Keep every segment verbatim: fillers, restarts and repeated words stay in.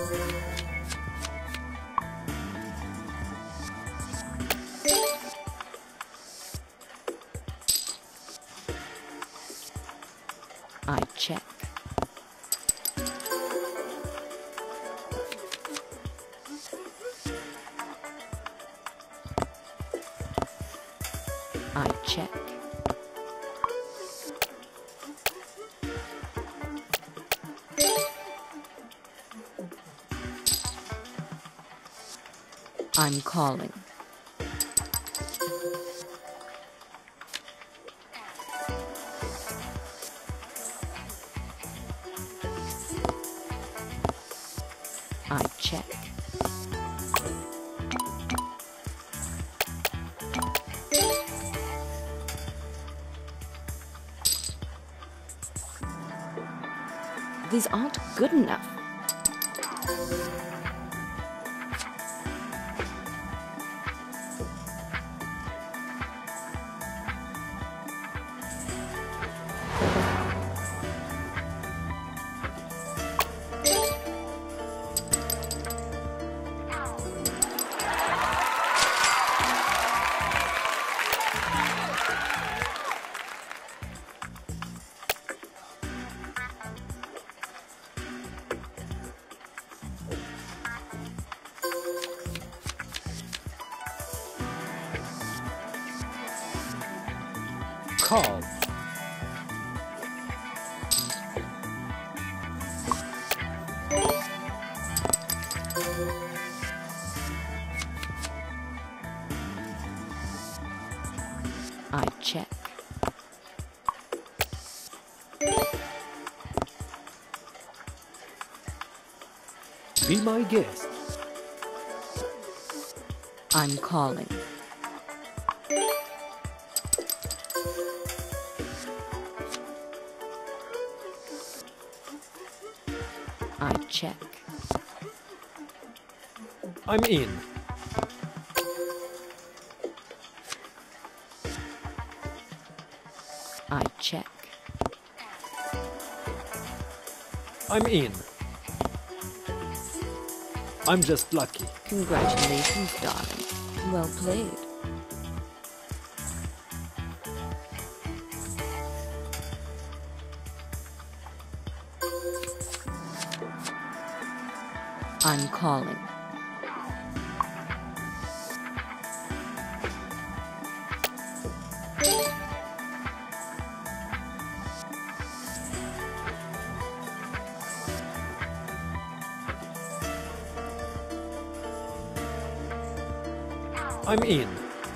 I check. I check. I'm calling. I check. These aren't good enough. Call. I check. Be my guest. I'm calling. I check. I'm in. I check. I'm in. I'm just lucky. Congratulations, darling. Well played. I'm calling. I'm in.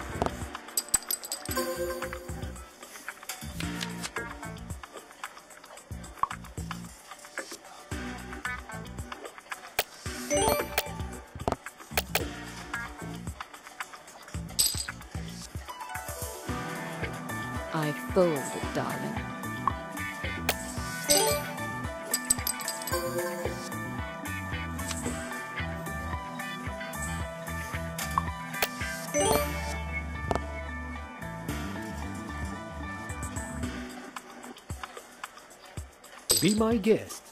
I fold it, darling. Be my guest.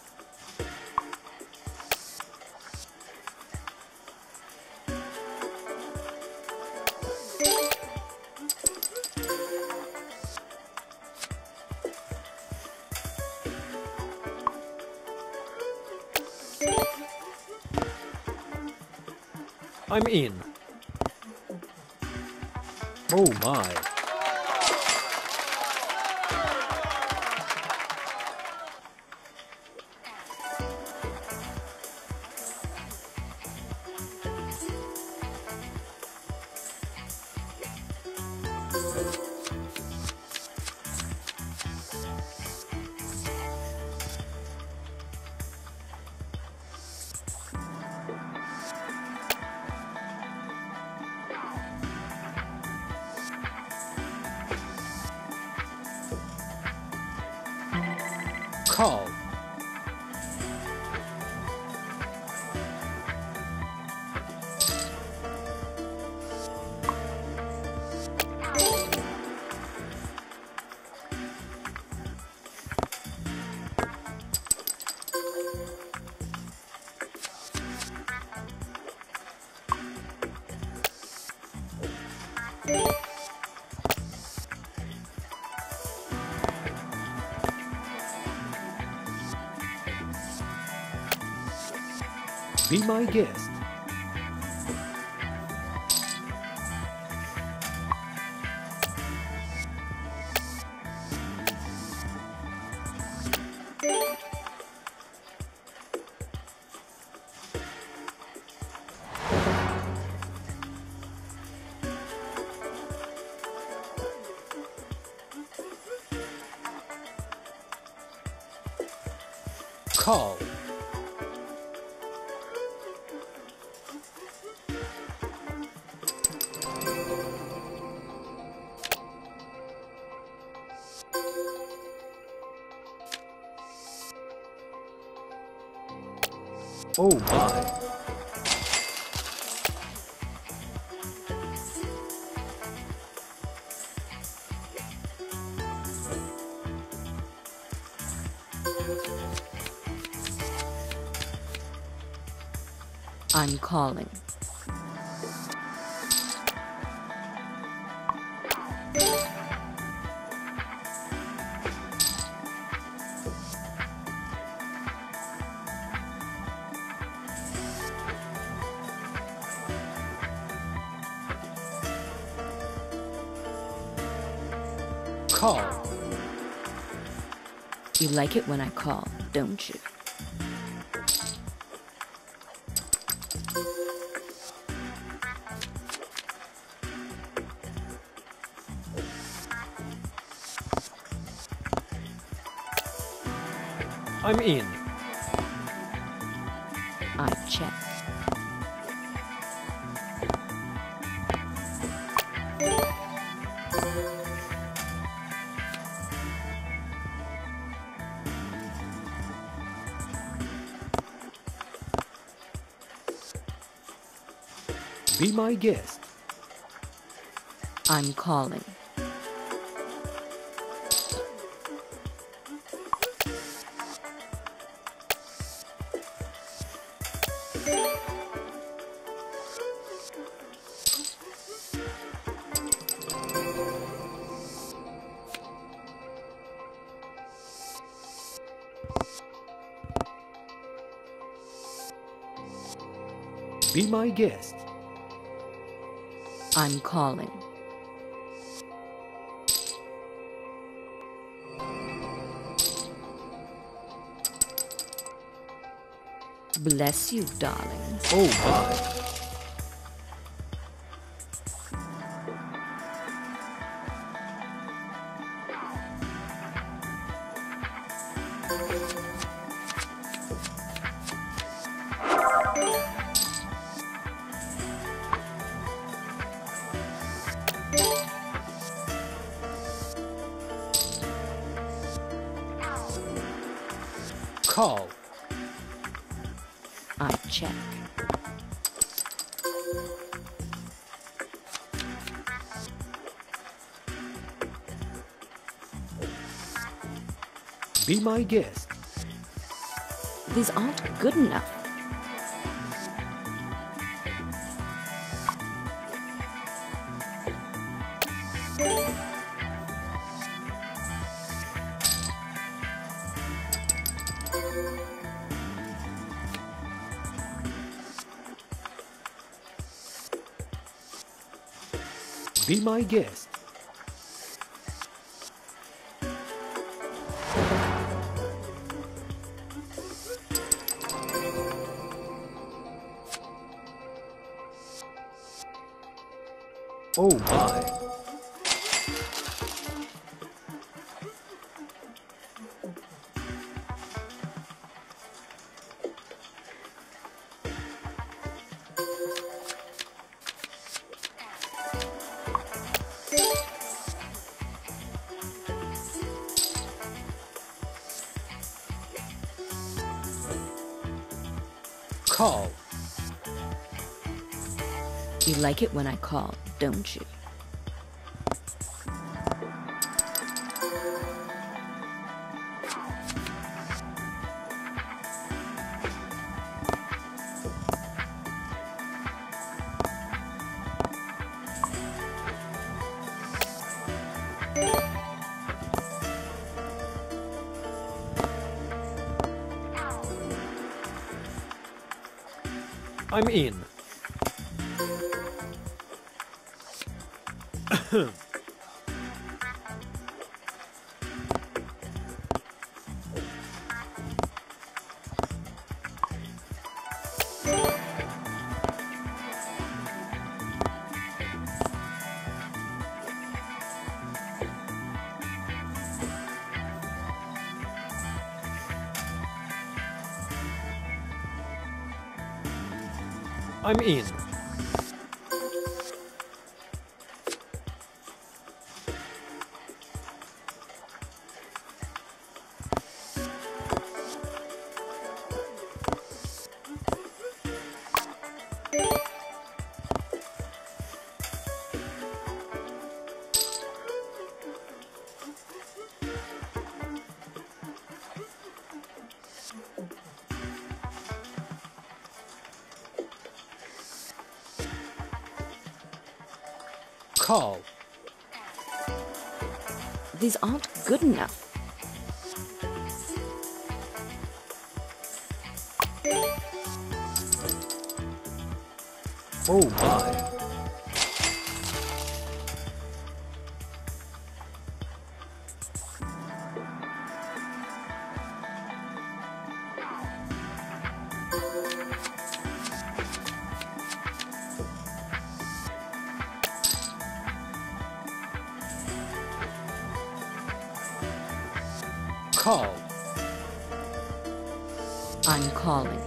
I'm in. Oh my. Call. Be my guest. Call. Oh my. I'm calling. Call. You like it when I call, don't you? I'm in. I check. Be my guest. I'm calling. Be my guest. I'm calling. Bless you, darling. Oh my. Call. I check. Be my guest. These aren't good enough. Be my guest. Oh my. Call. You like it when I call, don't you? I'm in. I'm in. Call. These aren't good enough. Oh my. Call. I'm calling.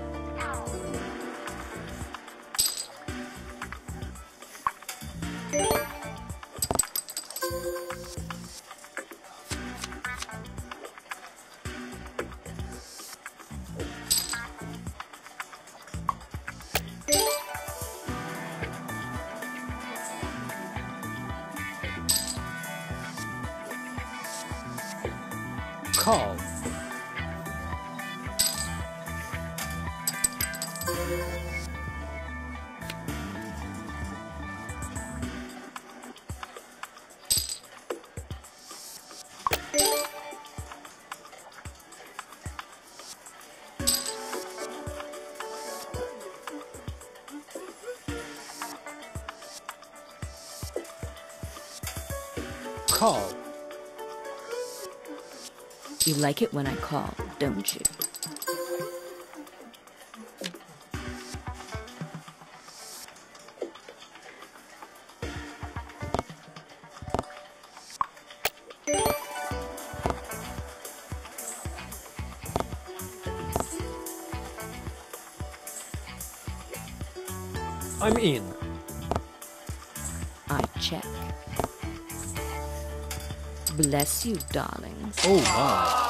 Call. Call. You like it when I call, don't you? I'm in. I check. Bless you, darlings. Oh my.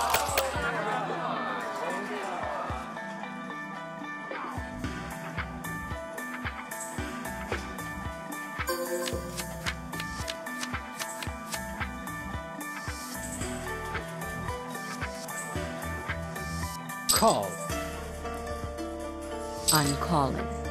Call. I'm calling.